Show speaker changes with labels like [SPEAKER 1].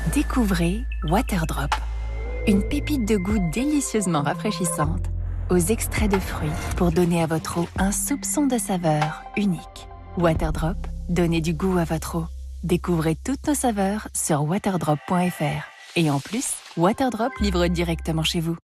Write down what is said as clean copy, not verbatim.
[SPEAKER 1] Découvrez Waterdrop, une pépite de goût délicieusement rafraîchissante aux extraits de fruits pour donner à votre eau un soupçon de saveur unique. Waterdrop, donnez du goût à votre eau. Découvrez toutes nos saveurs sur waterdrop.fr. Et en plus, Waterdrop livre directement chez vous.